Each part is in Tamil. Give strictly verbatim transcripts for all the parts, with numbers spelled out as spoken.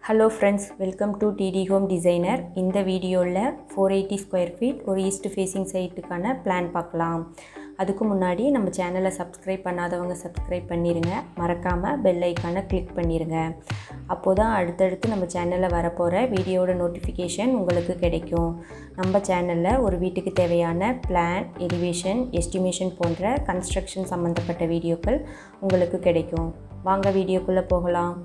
Hello friends, welcome to T D Home Designer. இந்த வீடியோல four eighty square feet ஒரு east facing சைட்டுக்கான பிளான் பார்க்கலாம். அதுக்கு முன்னாடி நம்ம சேனலை சப்ஸ்கிரைப் பண்ணாதவங்க சப்ஸ்கிரைப் பண்ணிருங்க. மறக்காம பெல் ஐகானை கிளிக் பண்ணிருங்க. அப்போதான் அடுத்தடுத்து நம்ம சேனல்ல வரப்போற வீடியோட நோட்டிஃபிகேஷன் உங்களுக்கு கிடைக்கும். நம்ம சேனல்ல ஒரு வீட்டுக்கு தேவையான பிளான், எலிவேஷன், எஸ்டிமேஷன் போன்ற கன்ஸ்ட்ரக்ஷன் சம்பந்தப்பட்ட வீடியோக்கள் உங்களுக்கு கிடைக்கும். வாங்க வீடியோக்குள்ள போகலாம்.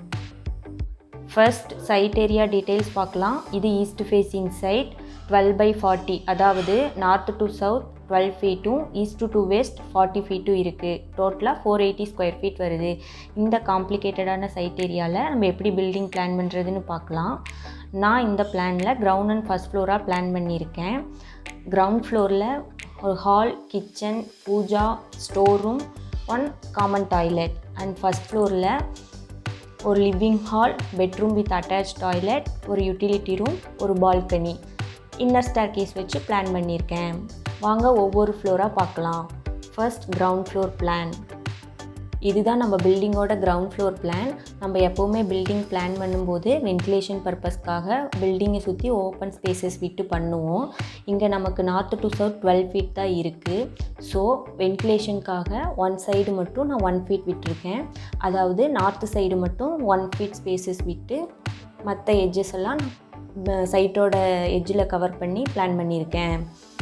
First site area details பார்க்கலாம். இது east facing site twelve by forty, அதாவது north to south twelve feet east to west forty feet இருக்கு. டோட்டலா four eighty square feet வருது. இந்த காம்ப்ளிகேட்டடான சைட் ஏரியால நம்ம எப்படி பில்டிங் பிளான் பண்றதுன்னு பார்க்கலாம். நான் இந்த பிளான்ல கிரவுண்ட் அண்ட் ஃபர்ஸ்ட் ஃப்ளோரா பிளான் பண்ணியிருக்கேன். கிரவுண்ட் ஃப்ளோர்ல ஒரு hall, kitchen, pooja, store room, one common toilet and first ஃப்ளோர்ல ஒரு living hall, bedroom with attach toilet, ஒரு யூட்டிலிட்டி ரூம், ஒரு பால்கனி, இன்னர் ஸ்டேர் கேஸ் வச்சு பிளான் பண்ணியிருக்கேன். வாங்க ஒவ்வொரு ஃப்ளோராக பார்க்கலாம். First ground floor plan. இதுதான் நம்ம பில்டிங்கோட கிரவுண்ட் ஃப்ளோர் பிளான். நம்ம எப்போவுமே பில்டிங் பிளான் பண்ணும்போது வென்டிலேஷன் பர்பஸ்க்காக பில்டிங்கை சுற்றி ஓப்பன் ஸ்பேசஸ் விட்டு பண்ணுவோம். இங்கே நமக்கு north to south twelve feet தான் இருக்குது. ஸோ வென்டிலேஷனுக்காக ஒன் சைடு மட்டும் நான் ஒன் ஃபீட் விட்டுருக்கேன். அதாவது நார்த்து சைடு மட்டும் ஒன் ஃபீட் ஸ்பேசஸ் விட்டு மற்ற எட்ஜஸ் எல்லாம் சைட்டோட எட்ஜில் கவர் பண்ணி பிளான் பண்ணியிருக்கேன்.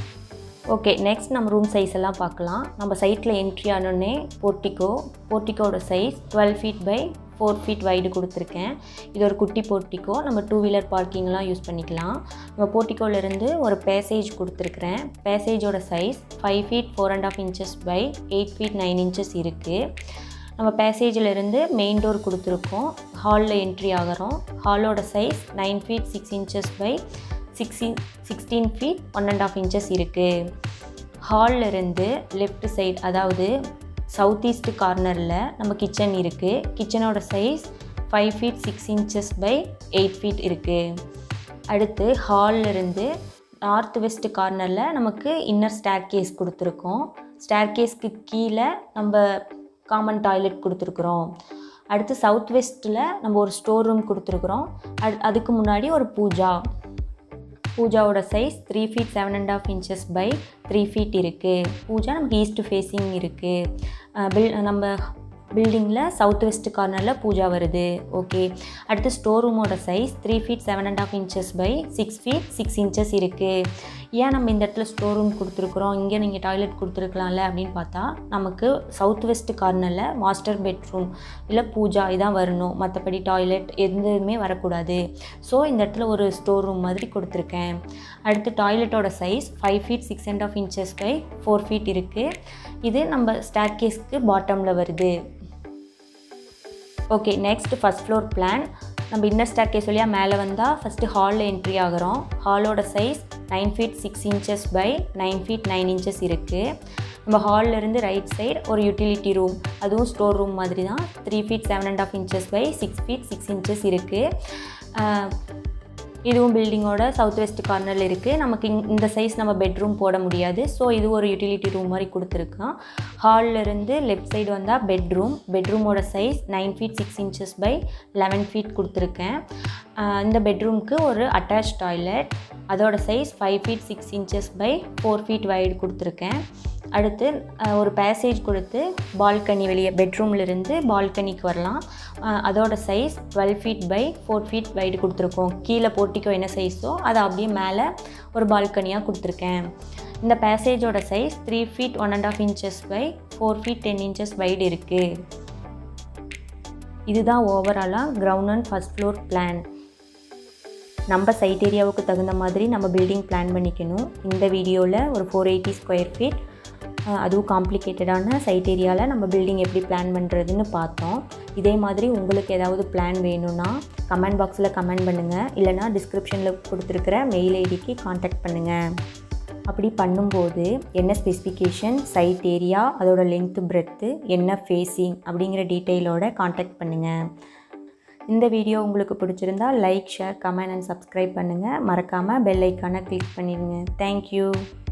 ஓகே, நெக்ஸ்ட் நம்ம ரூம் சைஸ் எல்லாம் பார்க்கலாம். நம்ம சைட்டில் என்ட்ரி ஆனோடனே போர்ட்டிகோ போர்ட்டிக்கோட size twelve feet by four feet wide கொடுத்துருக்கேன். இது ஒரு குட்டி போர்ட்டிக்கோ, நம்ம டூ வீலர் பார்க்கிங்லாம் யூஸ் பண்ணிக்கலாம். நம்ம போர்ட்டிக்கோலேருந்து ஒரு பேசேஜ் கொடுத்துருக்குறேன். பேசேஜோட size five feet four and half inches by eight feet nine inches இருக்குது. நம்ம பேசேஜிலேருந்து மெயின் டோர் கொடுத்துருக்கோம். ஹாலில் என்ட்ரி ஆகிறோம். ஹாலோட size nine feet six inches by sixteen sixteen feet one and half inches இருக்குது. ஹாலில் இருந்து லெஃப்ட் சைடு, அதாவது சவுத் ஈஸ்ட் கார்னரில் நம்ம கிச்சன் இருக்குது. கிச்சனோட size five feet six inches by eight feet இருக்குது. அடுத்து ஹாலில் இருந்து நார்த் வெஸ்ட் கார்னரில் நமக்கு இன்னர் ஸ்டேர் கேஸ் கொடுத்துருக்கோம். ஸ்டேர் கேஸ்க்கு கீழே நம்ம காமன் டாய்லெட் கொடுத்துருக்குறோம். அடுத்து சவுத் வெஸ்ட்டில் நம்ம ஒரு ஸ்டோர் ரூம் கொடுத்துருக்குறோம். அது அதுக்கு முன்னாடி ஒரு பூஜா பூஜாவோட size three feet seven and half inches by three feet இருக்குது. பூஜா நமக்கு ஈஸ்ட் ஃபேஸிங் இருக்குது. பில் நம்ம பில்டிங்கில் சவுத் வெஸ்ட் கார்னரில் பூஜா வருது. ஓகே, அடுத்து ஸ்டோர் ரூமோட size three feet seven and half inches by six feet six inches இருக்குது. ஏன் நம்ம இந்த இடத்துல ஸ்டோர் ரூம் கொடுத்துருக்குறோம், இங்கே நீங்கள் டாய்லெட் கொடுத்துருக்கலாம்ல அப்படின்னு பார்த்தா, நமக்கு சவுத் வெஸ்ட் கார்னரில் மாஸ்டர் பெட்ரூம் இல்லை பூஜா இதான் வரணும், மற்றபடி டாய்லெட் எதுவுமே வரக்கூடாது. ஸோ இந்த இடத்துல ஒரு ஸ்டோர் ரூம் மாதிரி கொடுத்துருக்கேன். அடுத்து டாய்லெட்டோட size five feet six and half inches by four feet இருக்குது. இது நம்ம ஸ்டேர் கேஸ்க்கு பாட்டமில் வருது. Okay, next first floor plan. நம்ம இன்னர் ஸ்டேர் கேஸ் வழியாக மேலே வந்தால் ஃபஸ்ட்டு ஹாலில் என்ட்ரி ஆகிறோம். ஹாலோட size nine feet six inches by nine feet nine inches இருக்குது. நம்ம ஹாலிலேருந்து ரைட் சைடு ஒரு யூட்டிலிட்டி ரூம், அதுவும் ஸ்டோர் ரூம் மாதிரி தான், three feet seven and half inches by six feet six inches இருக்குது. இதுவும் பில்டிங்கோட சவுத் வெஸ்ட் கார்னரில் இருக்குது. நமக்கு இந்த சைஸ் நம்ம பெட்ரூம் போட முடியாது. ஸோ இது ஒரு யூட்டிலிட்டி ரூம் மாதிரி கொடுத்துருக்கோம். ஹாலில் இருந்து லெஃப்ட் சைடு வந்தால் பெட்ரூம். பெட்ரூமோட size nine feet six inches by eleven feet கொடுத்துருக்கேன். இந்த பெட்ரூமுக்கு ஒரு அட்டாச் டாய்லெட், அதோட size five feet six inches by four feet wide கொடுத்துருக்கேன். அடுத்து ஒரு பேசேஜ் கொடுத்து பால்கனி வெளியே பெட்ரூம்லேருந்து பால்கனிக்கு வரலாம். அதோட size twelve feet by four feet wide கொடுத்துருக்கோம். கீழே போர்ட்டிக்கோ என்ன சைஸோ அதை அப்படியே மேலே ஒரு பால்கனியாக கொடுத்துருக்கேன். இந்த பேசேஜோட size three feet one and half inches by four feet ten inches wide இருக்குது. இதுதான் ஓவராலாக ground and first floor plan. நம்ம சைட் ஏரியாவுக்கு தகுந்த மாதிரி நம்ம பில்டிங் பிளான் பண்ணிக்கணும். இந்த வீடியோவில் ஒரு ஃபோர் எயிட்டி ஸ்கொயர் ஃபீட் அதுவும் காம்ப்ளிகேட்டடான சைட் ஏரியாவில் நம்ம பில்டிங் எப்படி பிளான் பண்ணுறதுன்னு பார்த்தோம். இதே மாதிரி உங்களுக்கு ஏதாவது பிளான் வேணும்னா கமெண்ட் பாக்ஸில் கமெண்ட் பண்ணுங்கள், இல்லைனா டிஸ்கிரிப்ஷனில் கொடுத்துருக்கிற மெயில் ஐடிக்கு காண்டாக்ட் பண்ணுங்கள். அப்படி பண்ணும்போது என்ன ஸ்பெசிஃபிகேஷன், சைட் ஏரியா, அதோட லென்த்து, பிரெத்து, என்ன ஃபேஸிங் அப்படிங்கிற டீட்டெயிலோட காண்டாக்ட் பண்ணுங்கள். இந்த வீடியோ உங்களுக்கு பிடிச்சிருந்தா like, share, comment and subscribe பண்ணுங்கள். மறக்காமல் பெல் ஐக்கானை கிளிக் பண்ணிடுங்க. தேங்க்யூ.